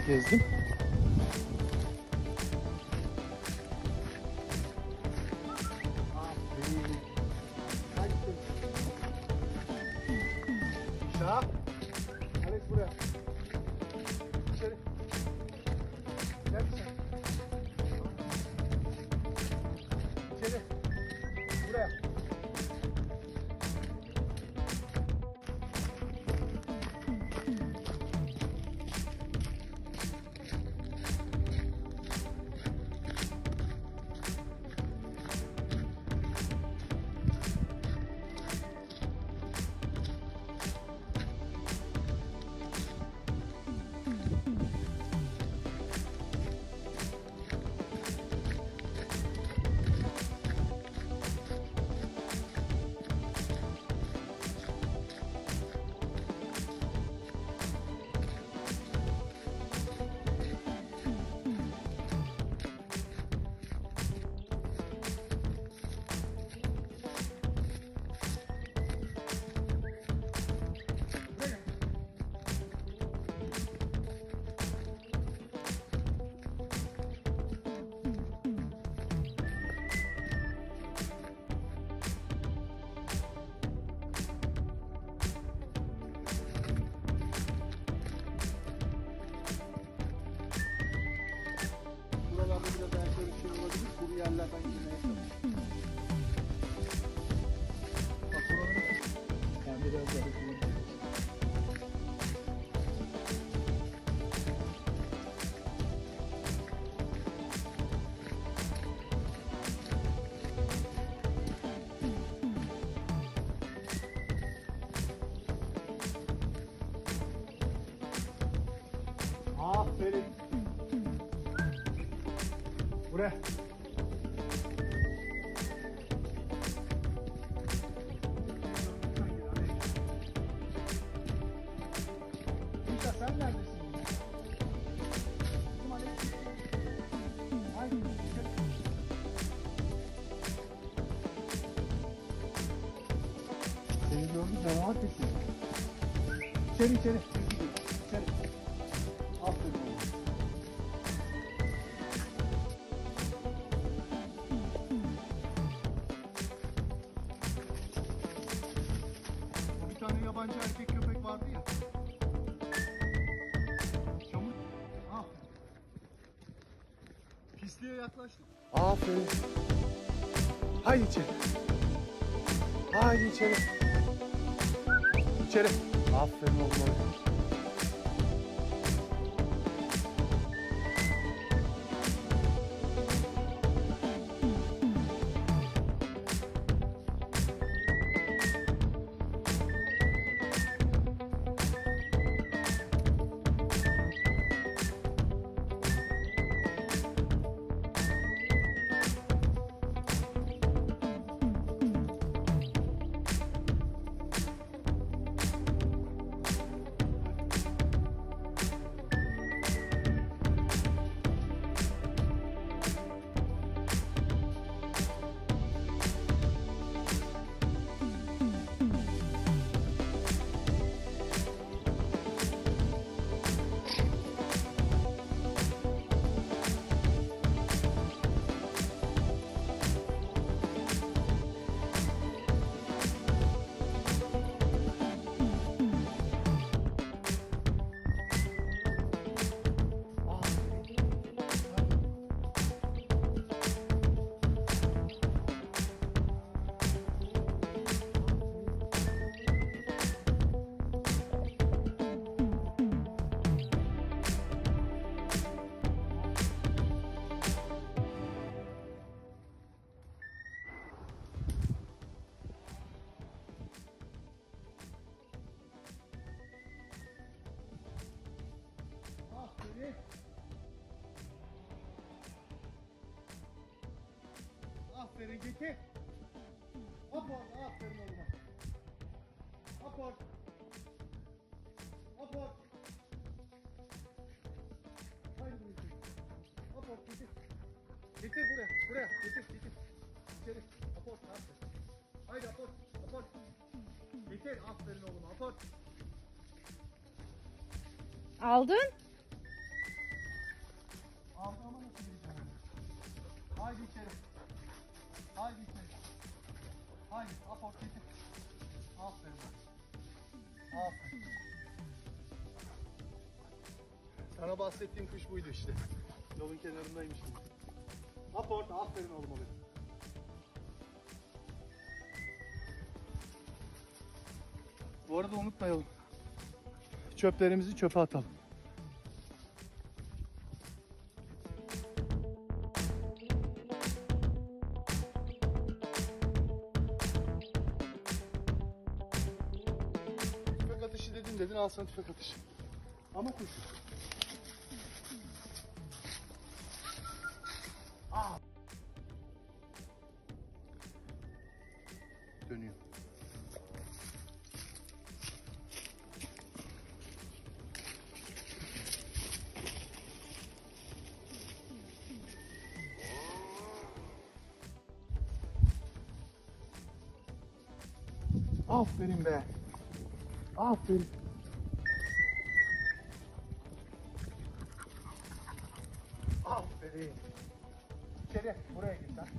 gezdim. Şah. Alex buraya. İçeri. Gel sen. İçeri. Buraya. Yerlerden girmeye çalışıyorum. Bak buraları yani biraz daha kullanabiliriz. Aferin. Buraya. Sen neredesin? Seni gördüm, devam etsin. İçeri. İçeri. Aferin oğlum. Bir tane yabancı erkek köpek vardı ya. Pisliğe yaklaştık. Aferin. Haydi içeri. Haydi içeri. İçeri. Aferin oğlum. Aferin Geki. Hop orada, aferin oğluma. Hop orada. Hop orada. Haydi Geki. Hop orada Geki. Getir buraya, getir. İçeri. Hop orada, aferin. Haydi hop orada. Getir, aferin oğluma, hop orada. Aldın. Altına nasıl gireceğim? Haydi içeri. Haydi içeri. Haydi aport getir. Aferin. Aferin. Sana bahsettiğim kuş buydu işte. Yolun kenarındaymış gibi. Aport, aferin oğlum benim. Bu arada unutmayalım. Çöplerimizi çöpe atalım. Tüfek atışı dedin al sana tüfek atışı. Ama kuş. Dönüyor. Aferin be. Aferin. Aferin. İçeri, buraya git sen.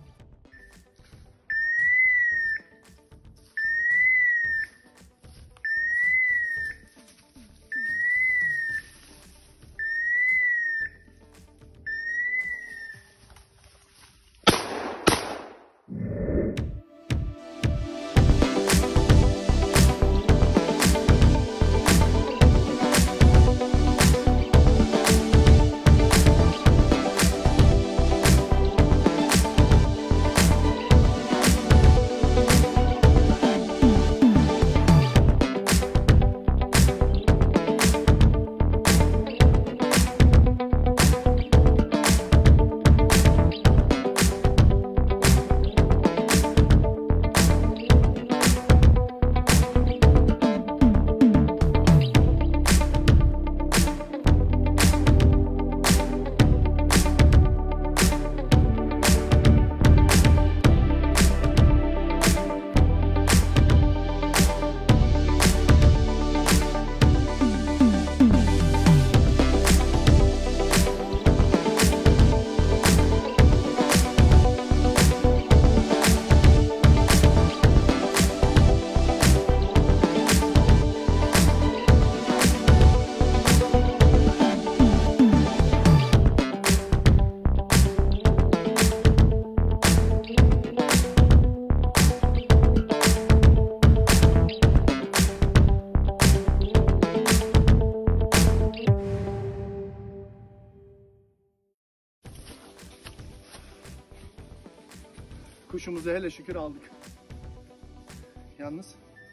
Kuşumuzu hele şükür aldık. Yalnız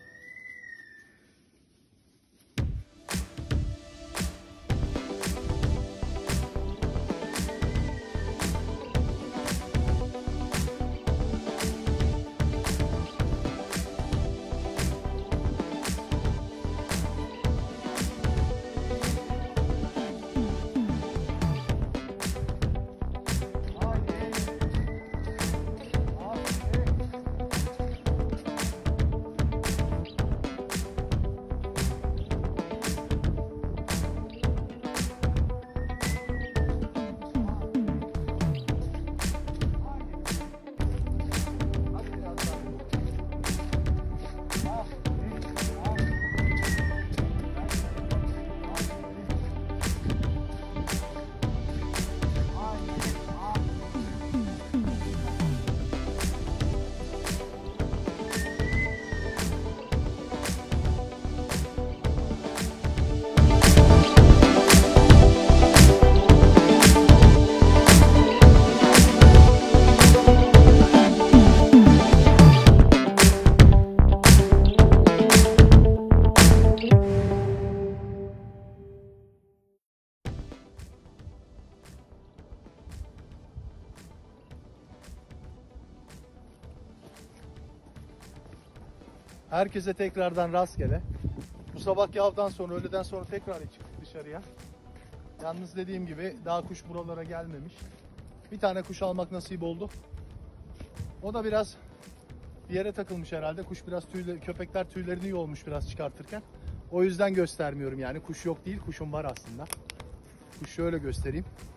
herkese tekrardan rastgele. Bu sabahki avdan sonra, öğleden sonra tekrar çıktık dışarıya. Yalnız dediğim gibi daha kuş buralara gelmemiş. Bir tane kuş almak nasip oldu. O da biraz bir yere takılmış herhalde. Kuş biraz köpekler tüylerini yolmuş biraz çıkartırken. O yüzden göstermiyorum yani. Kuş yok değil, kuşum var aslında. Kuş şöyle göstereyim.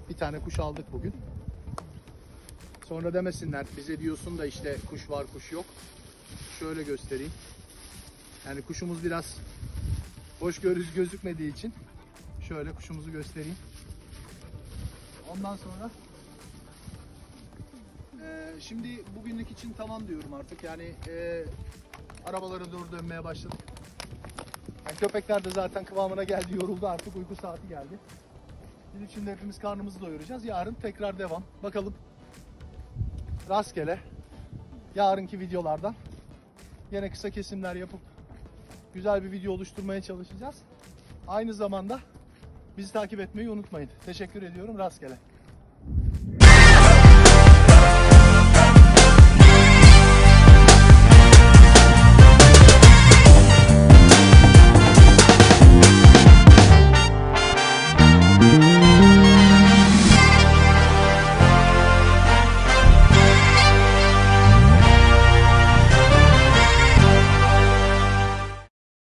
Bir tane kuş aldık bugün. Sonra demesinler bize diyorsun da işte kuş var kuş yok. Şöyle göstereyim. Yani kuşumuz biraz hoş gözükmediği için şöyle kuşumuzu göstereyim. Ondan sonra şimdi bugünlük için tamam diyorum artık. Yani arabalara doğru dönmeye başladık. Yani köpekler de zaten kıvamına geldi, yoruldu, artık uyku saati geldi. Biz şimdi hepimiz karnımızı doyuracağız. Yarın tekrar devam. Bakalım rastgele yarınki videolardan yine kısa kesimler yapıp güzel bir video oluşturmaya çalışacağız. Aynı zamanda bizi takip etmeyi unutmayın. Teşekkür ediyorum. Rastgele.